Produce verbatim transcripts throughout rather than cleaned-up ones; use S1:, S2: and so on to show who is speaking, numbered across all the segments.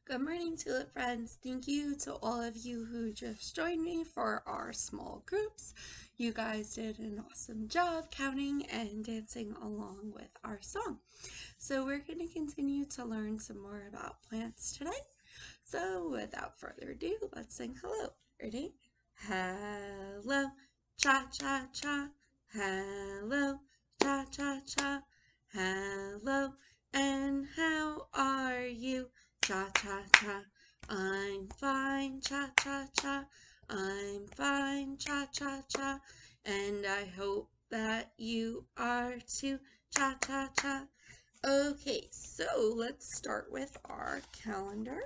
S1: Good morning, Tulip friends. Thank you to all of you who just joined me for our small groups. You guys did an awesome job counting and dancing along with our song. So we're going to continue to learn some more about plants today. So without further ado, let's sing hello. Ready? Hello, cha-cha-cha. Hello, cha-cha-cha. Hello, and how are you? Cha-cha-cha. I'm fine, cha-cha-cha. I'm fine, cha-cha-cha. And I hope that you are too, cha-cha-cha. Okay, so let's start with our calendar.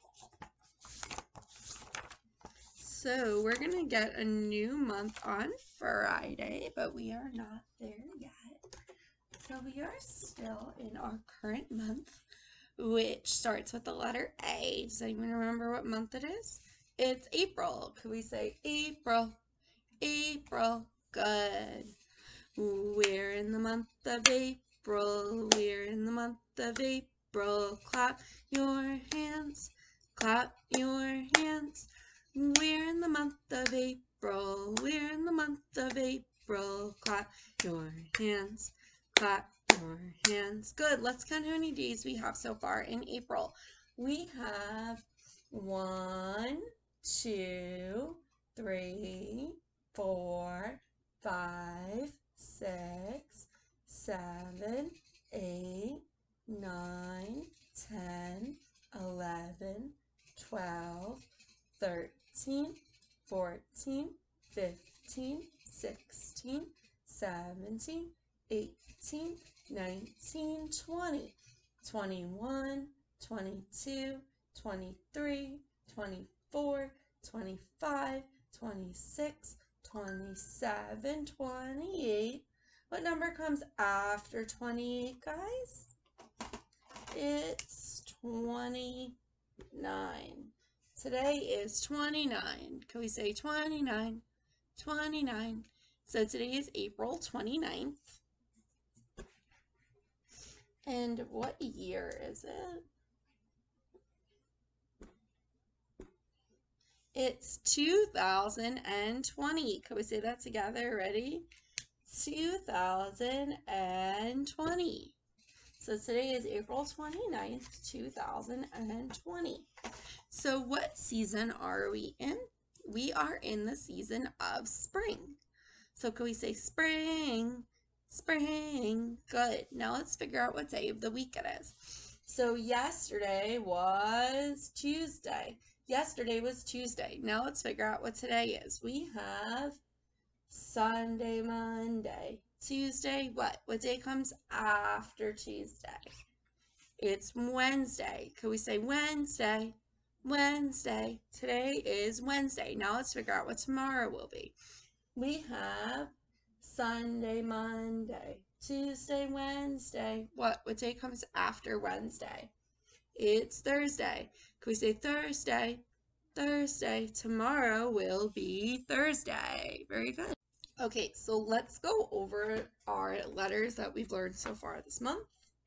S1: So we're going to get a new month on Friday, but we are not there yet. So we are still in our current month, which starts with the letter A. Does anyone remember what month it is? It's April. Could we say April? April. Good. We're in the month of April. We're in the month of April. Clap your hands. Clap your hands. We're in the month of April. We're in the month of April. Clap your hands. Clap your hands. Good. Let's count how many days we have so far in April. We have one, two, three, four, five, six, seven, eight, nine, ten, eleven, twelve, thirteen, fourteen, fifteen, sixteen, seventeen, eighteen, nineteen, twenty, twenty-one, twenty-two, twenty-three, twenty-four, twenty-five, twenty-six, twenty-seven, twenty-eight. What number comes after twenty-eight, guys? It's twenty-nine. Today is twenty-nine. Can we say twenty-nine? twenty-nine. So today is April twenty-ninth. And what year is it? It's two thousand twenty. Can we say that together? Ready? two thousand twenty. So today is April twenty-ninth, two thousand twenty. So what season are we in? We are in the season of spring. So can we say spring? Spring. Good. Now let's figure out what day of the week it is. So yesterday was Tuesday. Yesterday was Tuesday. Now let's figure out what today is. We have Sunday, Monday, Tuesday. What? What day comes after Tuesday? It's Wednesday. Can we say Wednesday? Wednesday. Today is Wednesday. Now let's figure out what tomorrow will be. We have Sunday, Monday, Tuesday, Wednesday. What? What day comes after Wednesday? It's Thursday. Can we say Thursday? Thursday. Tomorrow will be Thursday. Very good. Okay, so let's go over our letters that we've learned so far this month.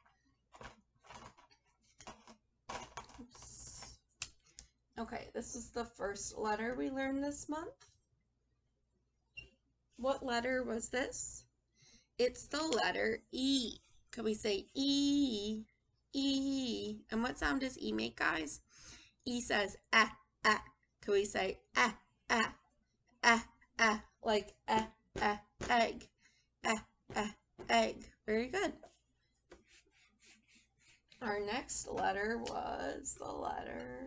S1: Oops. Okay, this is the first letter we learned this month. What letter was this? It's the letter E. Can we say E? E. And what sound does E make, guys? E says eh, eh. Can we say eh, eh, eh, eh, like eh, eh, egg, eh, eh, egg. Very good. Our next letter was the letter.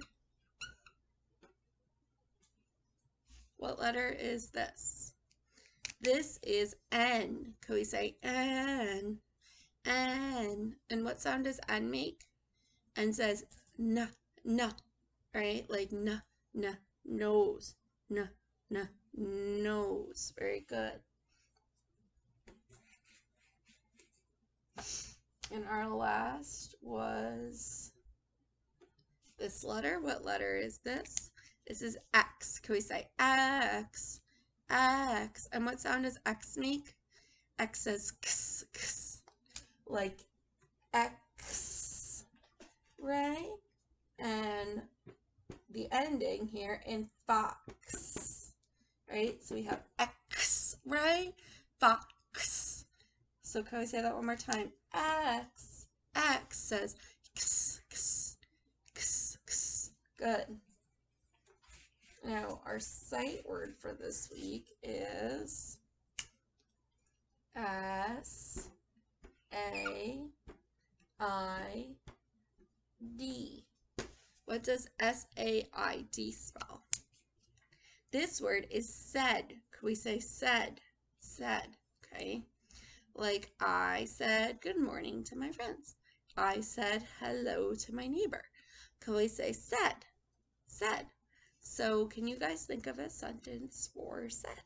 S1: What letter is this? This is N. Can we say N? N. And what sound does N make? N says n, n, right? Like n, n, nose, n, n, nose. Very good. And our last was this letter. What letter is this? This is X. Can we say X? X. And what sound does X make? X says x, x, like X, right? And the ending here in fox, right? So we have X, right? Fox. So can we say that one more time? X. X says X, X, X, X. Good. Now, our sight word for this week is S A I D. What does S A I D spell? This word is said. Could we say said? Said, okay? Like I said good morning to my friends. I said hello to my neighbor. Could we say said? Said. So can you guys think of a sentence for said?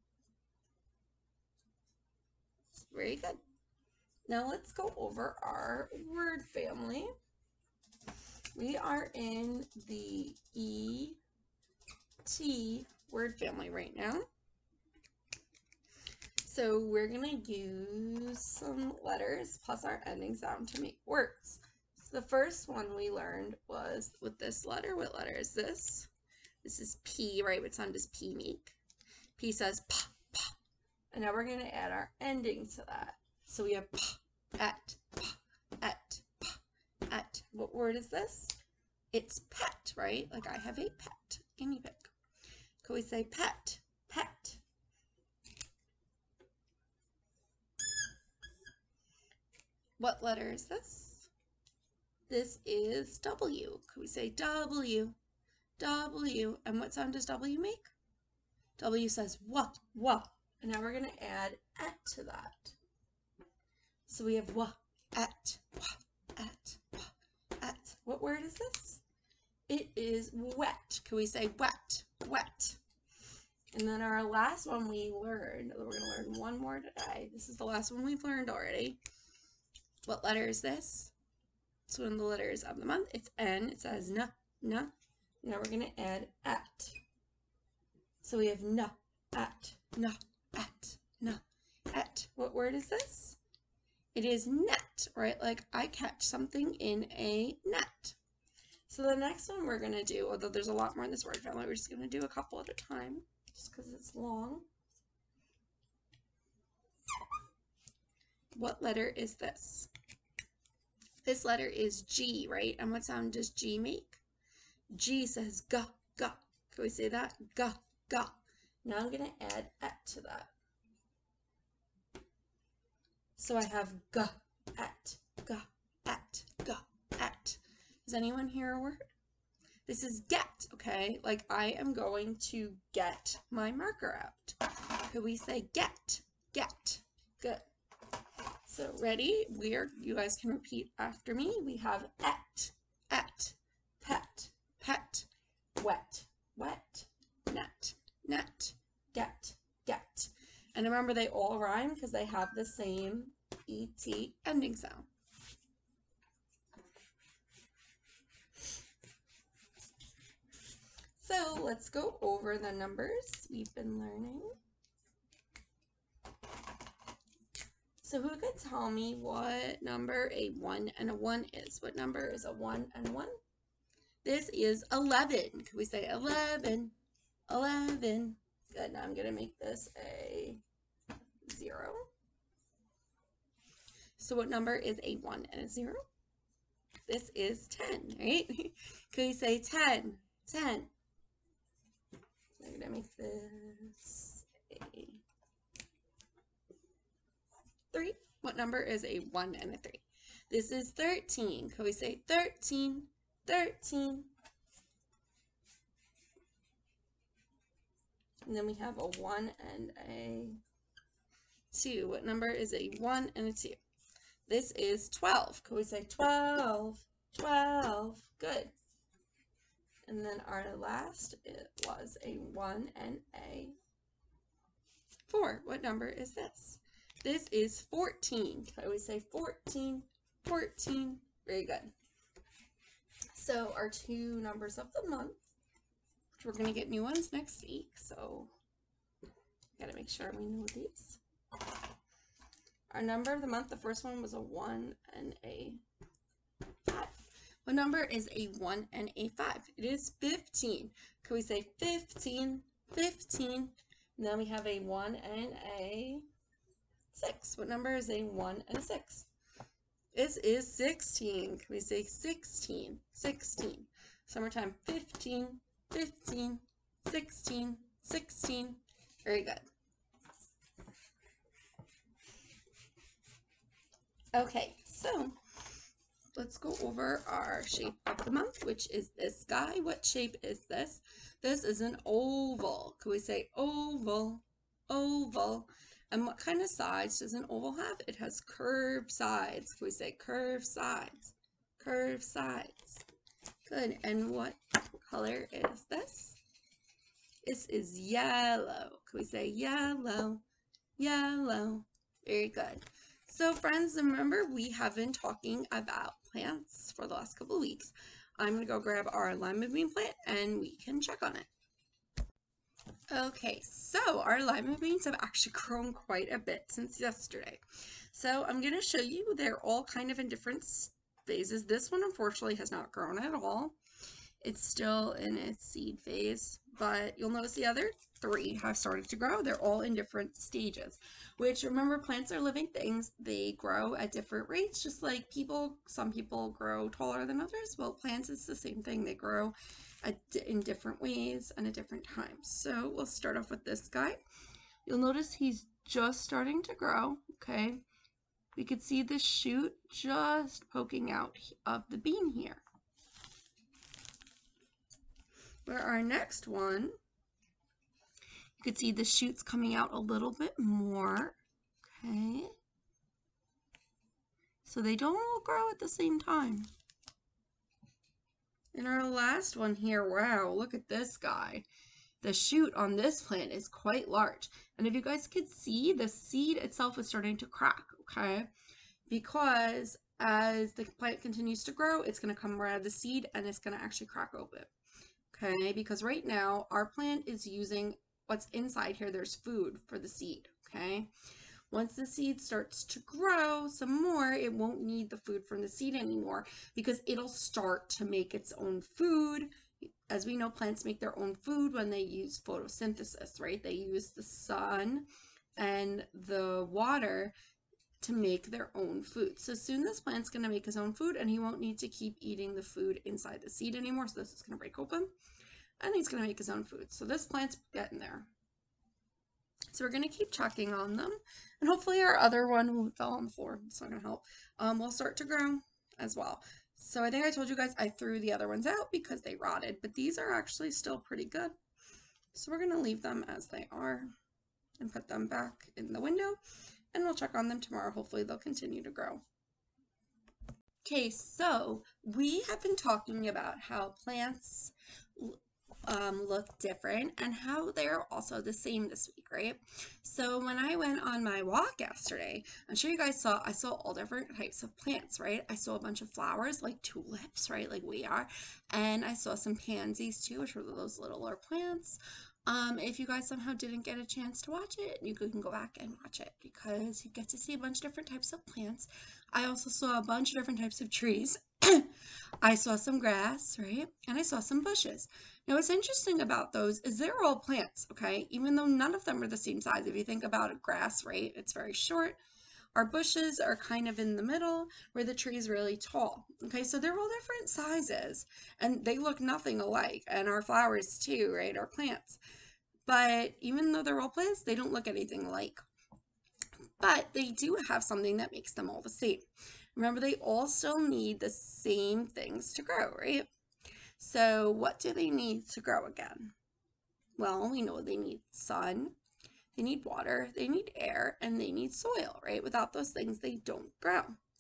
S1: Very good. Now let's go over our word family. We are in the E T word family right now. So we're going to use some letters plus our ending sound to make words. So the first one we learned was with this letter. What letter is this? This is P, right? What sound does P make? P says p, p. And now we're going to add our ending to that. So we have p, et, p, et, p, et. What word is this? It's pet, right? Like I have a pet, guinea pig. Could we say pet, pet? What letter is this? This is W. Could we say W, W? And what sound does W make? W says wah, wah. And now we're going to add et to that. So we have wah, et, wah, et, wah, et. What word is this? It is wet. Can we say wet, wet? And then our last one we learned, we're going to learn one more today. This is the last one we've learned already. What letter is this? It's one of the letters of the month. It's N. It says N, N. Now we're going to add et. So we have N, et, N, et, N, et. What word is this? It is net, right? Like I catch something in a net. So the next one we're going to do, although there's a lot more in this word family, we're just going to do a couple at a time just because it's long. What letter is this? This letter is G, right? And what sound does G make? G says g, g. Can we say that? G, g. Now I'm going to add et to that. So I have g, et, g, et, g, et. Does anyone hear a word? This is get, okay? Like I am going to get my marker out. Could we say get, get? Good. So ready? We're, you guys can repeat after me. We have et, et, pet, pet, wet, wet, net, net, get, get. And remember they all rhyme because they have the same E T ending sound. So let's go over the numbers we've been learning. So who could tell me what number a one and a one is? What number is a one and one? This is eleven. Could we say eleven? eleven. Good. Now I'm going to make this a zero. So what number is a one and a zero? This is ten, right? Could we say ten? ten. I'm going to make this a three. What number is a one and a three? This is thirteen. Could we say thirteen? thirteen. And then we have a one and a two. What number is a one and a two? This is twelve. Could we say twelve? twelve. Good. And then our last, it was a one and a four. What number is this? This is fourteen. Could we say fourteen? fourteen. Very good. So our two numbers of the month, which we're going to get new ones next week, so got to make sure we know these. Our number of the month, the first one was a one and a five. What number is a one and a five? It is fifteen. Can we say fifteen, fifteen? And then we have a one and a six. What number is a one and a six? This is sixteen. Can we say sixteen, sixteen? Summertime, fifteen, fifteen, sixteen, sixteen. Very good. Okay, so let's go over our shape of the month, which is this guy. What shape is this? This is an oval. Can we say oval, oval? And what kind of sides does an oval have? It has curved sides. Can we say curved sides, curved sides? Good. And what color is this? This is yellow. Can we say yellow, yellow? Very good. So friends, remember we have been talking about plants for the last couple of weeks. I'm going to go grab our lima bean plant and we can check on it. Okay, so our lima beans have actually grown quite a bit since yesterday. So I'm going to show you, they're all kind of in different phases. This one unfortunately has not grown at all. It's still in its seed phase, but you'll notice the other three have started to grow. They're all in different stages, which remember plants are living things. They grow at different rates, just like people. Some people grow taller than others. Well, plants is the same thing. They grow at, in different ways and at different times. So we'll start off with this guy. You'll notice he's just starting to grow, okay? We could see the shoot just poking out of the bean here. For our next one, you could see the shoots coming out a little bit more, okay? So they don't all grow at the same time. And our last one here, wow, look at this guy. The shoot on this plant is quite large. And if you guys could see, the seed itself is starting to crack, okay? Because as the plant continues to grow, it's going to come right out of the seed and it's going to actually crack open. Okay, because right now our plant is using what's inside here. There's food for the seed, okay? Once the seed starts to grow some more, it won't need the food from the seed anymore because it'll start to make its own food. As we know, plants make their own food when they use photosynthesis, right? They use the sun and the water to make their own food. So soon this plant's going to make his own food and he won't need to keep eating the food inside the seed anymore. So this is going to break open and he's going to make his own food. So this plant's getting there. So we're going to keep checking on them and hopefully our other one who fell on the floor, it's not going to help, um, will start to grow as well. So I think I told you guys I threw the other ones out because they rotted, but these are actually still pretty good. So we're going to leave them as they are and put them back in the window. And we'll check on them tomorrow. Hopefully they'll continue to grow. Okay, so we have been talking about how plants um, look different and how they're also the same this week, right? So when I went on my walk yesterday, I'm sure you guys saw, I saw all different types of plants, right? I saw a bunch of flowers like tulips, right? Like we are. And I saw some pansies too, which were those littler plants. Um, if you guys somehow didn't get a chance to watch it, you can go back and watch it because you get to see a bunch of different types of plants. I also saw a bunch of different types of trees. I saw some grass, right? And I saw some bushes. Now, what's interesting about those is they're all plants, okay? Even though none of them are the same size. If you think about a grass, right? It's very short. Our bushes are kind of in the middle where the tree is really tall. Okay, so they're all different sizes and they look nothing alike. And our flowers too, right? Our plants. But even though they're all plants, they don't look anything alike. But they do have something that makes them all the same. Remember, they all still need the same things to grow, right? So what do they need to grow again? Well, we know they need sun. They need water, they need air, and they need soil, right? Without those things, they don't grow.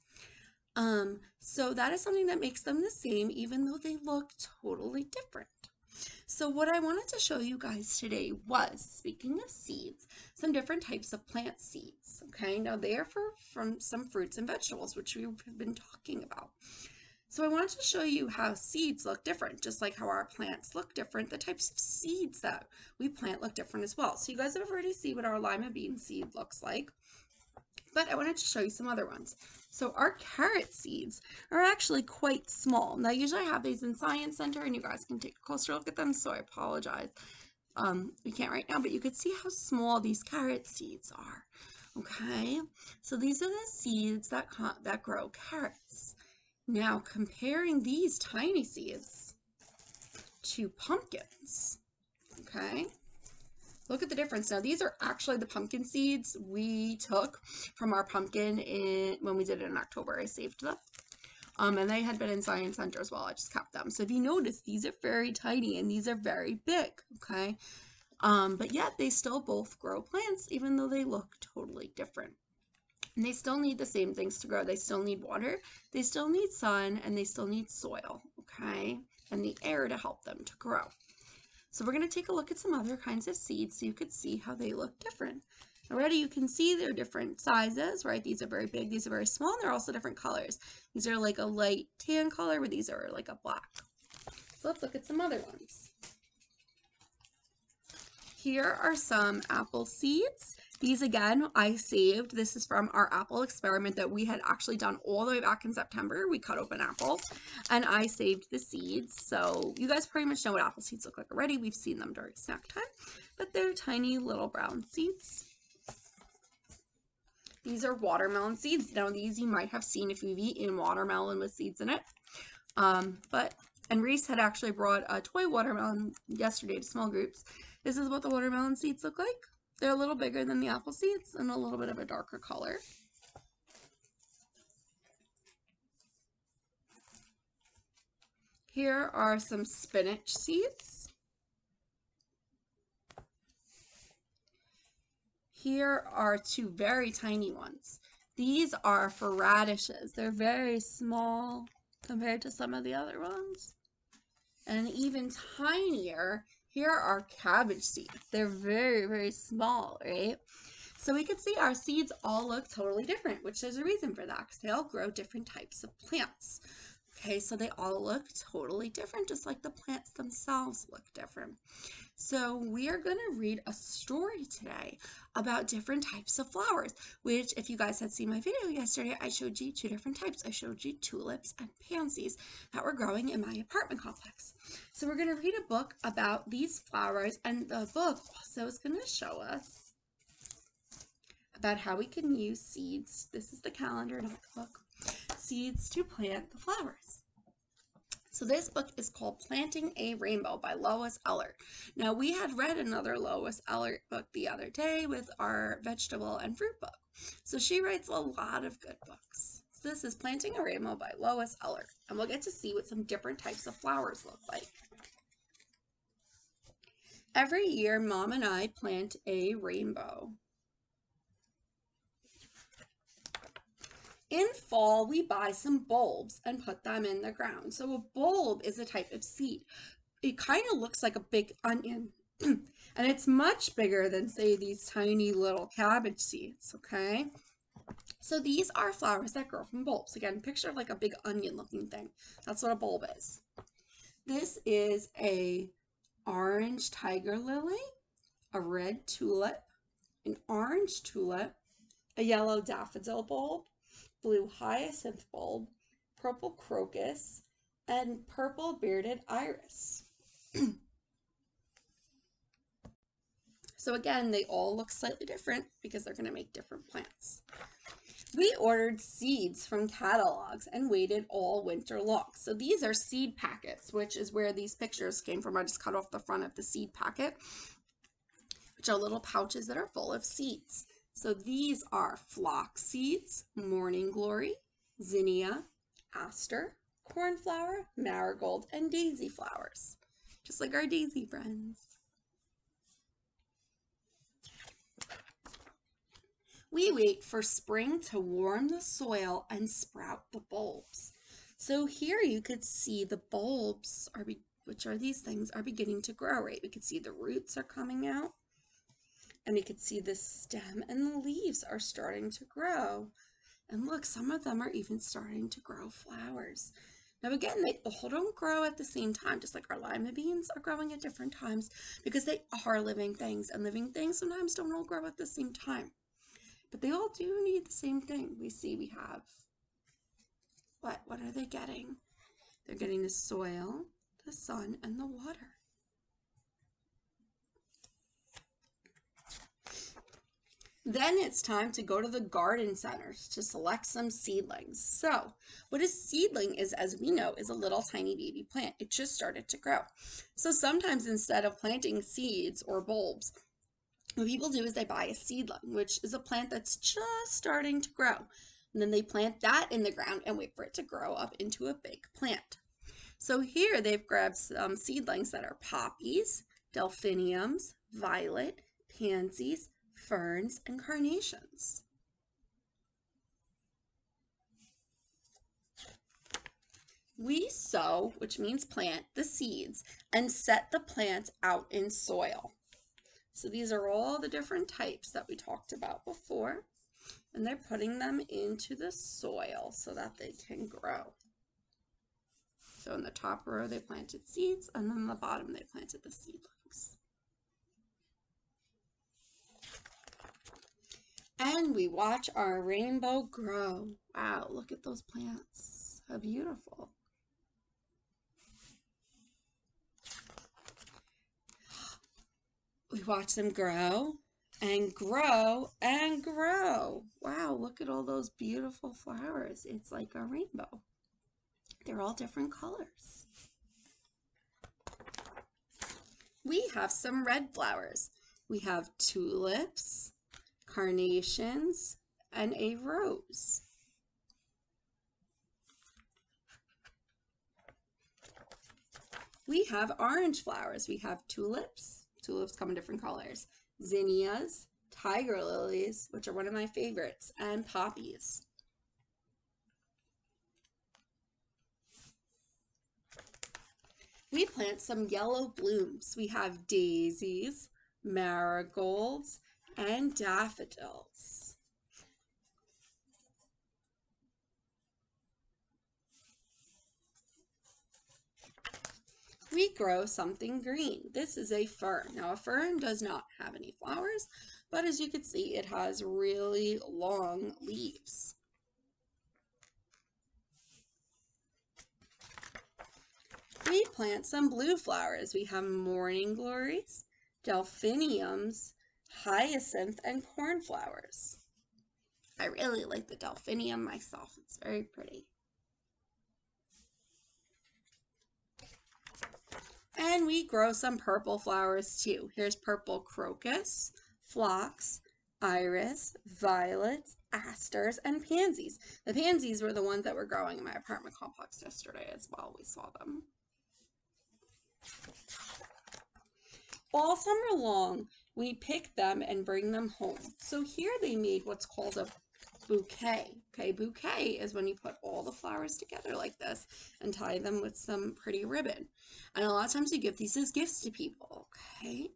S1: Um, so that is something that makes them the same, even though they look totally different. So what I wanted to show you guys today was, speaking of seeds, some different types of plant seeds, okay? Now they are for, from some fruits and vegetables, which we've been talking about. So I wanted to show you how seeds look different, just like how our plants look different. The types of seeds that we plant look different as well. So you guys have already seen what our lima bean seed looks like. But I wanted to show you some other ones. So our carrot seeds are actually quite small. Now, usually I have these in Science Center, and you guys can take a closer look at them, so I apologize. Um, we can't right now, but you can see how small these carrot seeds are. Okay, so these are the seeds that, that grow carrots. Now, comparing these tiny seeds to pumpkins, okay? Look at the difference. Now, these are actually the pumpkin seeds we took from our pumpkin in, when we did it in October. I saved them. Um, and they had been in Science Center as well. I just kept them. So if you notice, these are very tiny and these are very big, okay? Um, but yet they still both grow plants, even though they look totally different. And they still need the same things to grow. They still need water, they still need sun, and they still need soil, okay? And the air to help them to grow. So we're going to take a look at some other kinds of seeds so you could see how they look different. Already you can see they're different sizes, right? These are very big, these are very small, and they're also different colors. These are like a light tan color, where these are like a black. So let's look at some other ones. Here are some apple seeds. These again, I saved. This is from our apple experiment that we had actually done all the way back in September. We cut open apples and I saved the seeds. So you guys pretty much know what apple seeds look like already. We've seen them during snack time, but they're tiny little brown seeds. These are watermelon seeds. Now these you might have seen if you've eaten watermelon with seeds in it. Um, but, and Reese had actually brought a toy watermelon yesterday to small groups. This is what the watermelon seeds look like. They're a little bigger than the apple seeds and a little bit of a darker color. Here are some spinach seeds. Here are two very tiny ones. These are for radishes. They're very small compared to some of the other ones. And even tinier, here are cabbage seeds. They're very, very small, right? So we can see our seeds all look totally different, which there's a reason for that, because they all grow different types of plants. Okay, so they all look totally different, just like the plants themselves look different. So we are going to read a story today about different types of flowers, which if you guys had seen my video yesterday, I showed you two different types. I showed you tulips and pansies that were growing in my apartment complex. So we're going to read a book about these flowers, and the book also is going to show us about how we can use seeds. This is the calendar, not the book. Seeds to plant the flowers. So this book is called Planting a Rainbow by Lois Ehlert. Now we had read another Lois Ehlert book the other day with our vegetable and fruit book. So she writes a lot of good books. So this is Planting a Rainbow by Lois Ehlert. And we'll get to see what some different types of flowers look like. Every year, Mom and I plant a rainbow. In fall, we buy some bulbs and put them in the ground. So a bulb is a type of seed. It kind of looks like a big onion. And it's much bigger than, say, these tiny little cabbage seeds, okay? So these are flowers that grow from bulbs. Again, picture like a big onion looking thing. That's what a bulb is. This is a orange tiger lily, a red tulip, an orange tulip, a yellow daffodil bulb, blue hyacinth bulb, purple crocus, and purple bearded iris. So again, they all look slightly different because they're going to make different plants. We ordered seeds from catalogs and waited all winter long. So these are seed packets, which is where these pictures came from. I just cut off the front of the seed packet, which are little pouches that are full of seeds. So these are flax seeds, morning glory, zinnia, aster, cornflower, marigold, and daisy flowers, just like our daisy friends. We wait for spring to warm the soil and sprout the bulbs. So here you could see the bulbs, are be which are these things, are beginning to grow, right? We could see the roots are coming out. And you can see the stem and the leaves are starting to grow. And look, some of them are even starting to grow flowers. Now again, they all don't grow at the same time, just like our lima beans are growing at different times because they are living things, and living things sometimes don't all grow at the same time. but they all do need the same thing. We see we have, what? What are they getting? They're getting the soil, the sun, and the water. Then it's time to go to the garden centers to select some seedlings. So what a seedling is, as we know, is a little tiny baby plant. It just started to grow. So sometimes instead of planting seeds or bulbs, what people do is they buy a seedling, which is a plant that's just starting to grow. And then they plant that in the ground and wait for it to grow up into a big plant. So here they've grabbed some seedlings that are poppies, delphiniums, violet, pansies, ferns, and carnations. We sow, which means plant, the seeds and set the plant out in soil. So these are all the different types that we talked about before, and they're putting them into the soil so that they can grow. So in the top row they planted seeds, and then in the bottom they planted the seedlings. And we watch our rainbow grow. Wow, look at those plants. How beautiful. We watch them grow and grow and grow. Wow, look at all those beautiful flowers. It's like a rainbow. They're all different colors. We have some red flowers. We have tulips, carnations, and a rose. We have orange flowers. We have tulips. Tulips come in different colors. Zinnias, tiger lilies, which are one of my favorites, and poppies. We plant some yellow blooms. We have daisies, marigolds, and daffodils. We grow something green. This is a fern. Now a fern does not have any flowers, but as you can see, it has really long leaves. We plant some blue flowers. We have morning glories, delphiniums, hyacinth, and cornflowers. I really like the delphinium myself. It's very pretty. And we grow some purple flowers too. Here's purple crocus, phlox, iris, violets, asters, and pansies. The pansies were the ones that were growing in my apartment complex yesterday as well. We saw them. All summer long, we pick them and bring them home. So here they made what's called a bouquet. Okay, bouquet is when you put all the flowers together like this and tie them with some pretty ribbon. And a lot of times you give these as gifts to people, okay?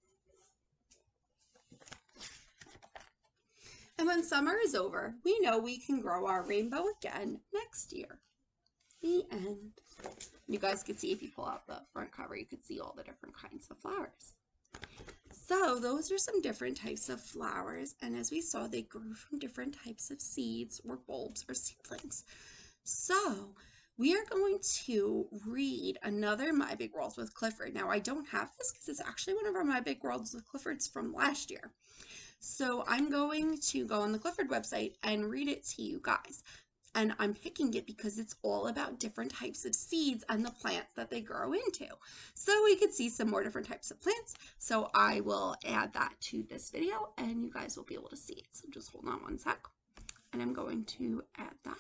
S1: And when summer is over, we know we can grow our rainbow again next year. The end. You guys could see, if you pull out the front cover, you could see all the different kinds of flowers. So those are some different types of flowers, and as we saw, they grew from different types of seeds or bulbs or seedlings. So we are going to read another My Big World with Clifford. Now I don't have this because it's actually one of our My Big Worlds with Clifford's from last year. So I'm going to go on the Clifford website and read it to you guys. And I'm picking it because it's all about different types of seeds and the plants that they grow into. So we could see some more different types of plants. So I will add that to this video and you guys will be able to see it. So just hold on one sec and I'm going to add that.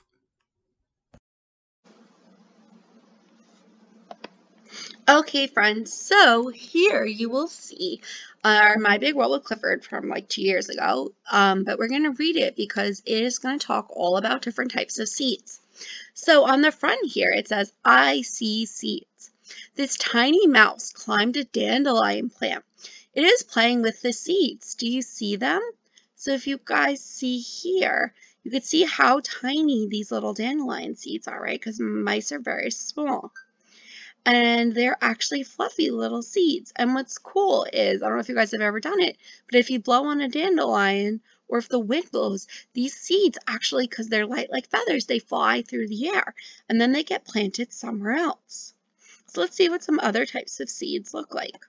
S1: Okay, friends, so here you will see our My Big World with Clifford from like two years ago, um, but we're going to read it because it is going to talk all about different types of seeds. So on the front here, it says, I see seeds. This tiny mouse climbed a dandelion plant. It is playing with the seeds. Do you see them? So if you guys see here, you can see how tiny these little dandelion seeds are, right? Because mice are very small. And they're actually fluffy little seeds. And what's cool is, I don't know if you guys have ever done it, but if you blow on a dandelion or if the wind blows, these seeds actually, because they're light like feathers, they fly through the air and then they get planted somewhere else. So let's see what some other types of seeds look like.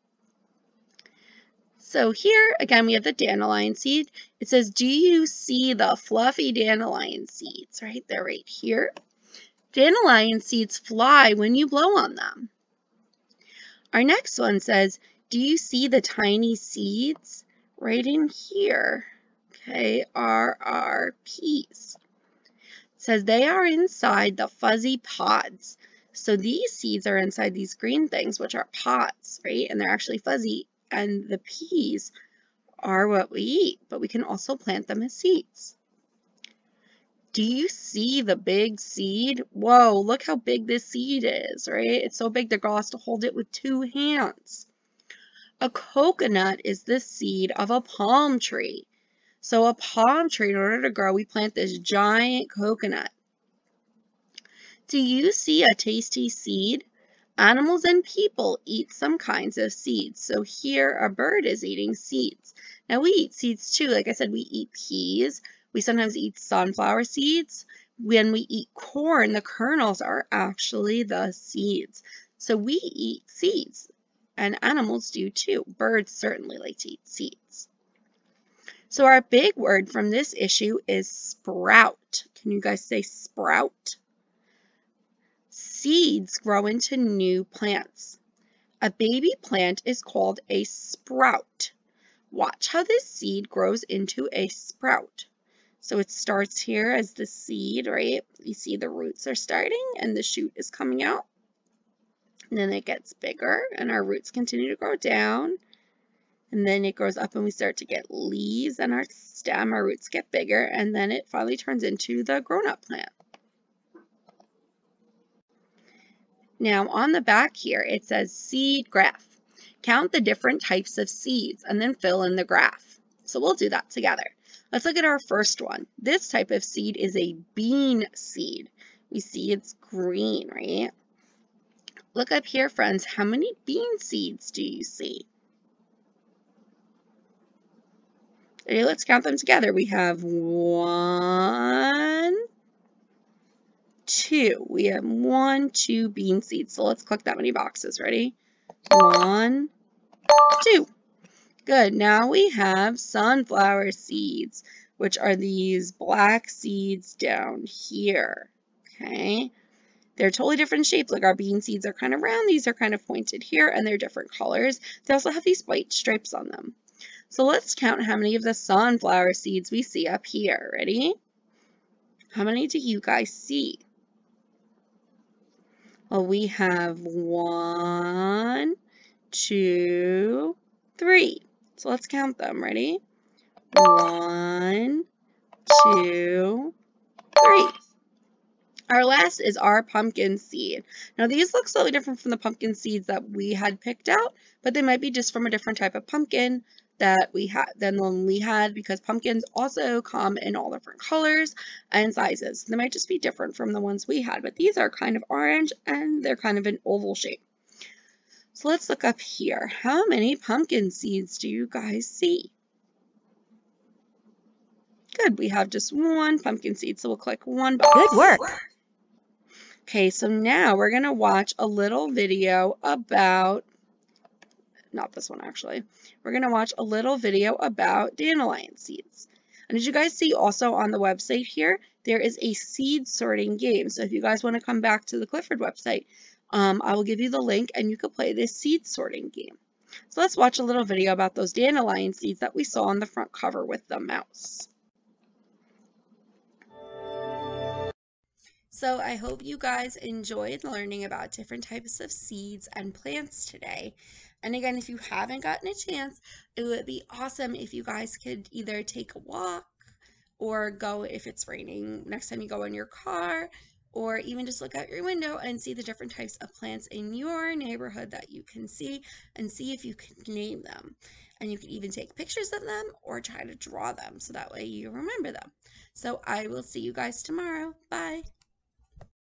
S1: So here, again, we have the dandelion seed. It says, do you see the fluffy dandelion seeds? Right, they're right here. Dandelion seeds fly when you blow on them. Our next one says, do you see the tiny seeds? Right in here, okay, are our peas. It says they are inside the fuzzy pods. So these seeds are inside these green things, which are pods, right? And they're actually fuzzy. And the peas are what we eat, but we can also plant them as seeds. Do you see the big seed? Whoa, look how big this seed is, right? It's so big the girl has to hold it with two hands. A coconut is the seed of a palm tree. So a palm tree, in order to grow, we plant this giant coconut. Do you see a tasty seed? Animals and people eat some kinds of seeds. So here a bird is eating seeds. Now we eat seeds too. Like I said, we eat peas. We sometimes eat sunflower seeds. When we eat corn, the kernels are actually the seeds. So we eat seeds, and animals do too. Birds certainly like to eat seeds. So our big word from this issue is sprout. Can you guys say sprout? Seeds grow into new plants. A baby plant is called a sprout. Watch how this seed grows into a sprout. So it starts here as the seed, right? You see the roots are starting and the shoot is coming out. And then it gets bigger and our roots continue to grow down. And then it grows up and we start to get leaves and our stem, our roots get bigger, and then it finally turns into the grown-up plant. Now on the back here, it says seed graph. Count the different types of seeds and then fill in the graph. So we'll do that together. Let's look at our first one. This type of seed is a bean seed. We see it's green, right? Look up here, friends. How many bean seeds do you see? Okay, let's count them together. We have one, two. We have one, two bean seeds. So let's click that many boxes. Ready? One, two. Good. Now we have sunflower seeds, which are these black seeds down here. Okay. They're totally different shapes. Like our bean seeds are kind of round. These are kind of pointed here, and they're different colors. They also have these white stripes on them. So let's count how many of the sunflower seeds we see up here. Ready? How many do you guys see? Well, we have one, two, three. So let's count them. Ready? One, two, three. Our last is our pumpkin seed. Now these look slightly different from the pumpkin seeds that we had picked out, but they might be just from a different type of pumpkin that we had than the one we had, because pumpkins also come in all different colors and sizes. They might just be different from the ones we had, but these are kind of orange and they're kind of an oval shape. So let's look up here. How many pumpkin seeds do you guys see? Good, we have just one pumpkin seed, so we'll click one box.
S2: Good work.
S1: Okay, so now we're going to watch a little video about, not this one actually, we're going to watch a little video about dandelion seeds. And did you guys see also on the website here, there is a seed sorting game. So if you guys want to come back to the Clifford website, um, I will give you the link and you can play this seed sorting game. So let's watch a little video about those dandelion seeds that we saw on the front cover with the mouse. So I hope you guys enjoyed learning about different types of seeds and plants today. And again, if you haven't gotten a chance, it would be awesome if you guys could either take a walk or go, if it's raining, next time you go in your car, or even just look out your window and see the different types of plants in your neighborhood that you can see and see if you can name them. And you can even take pictures of them or try to draw them so that way you remember them. So I will see you guys tomorrow. Bye.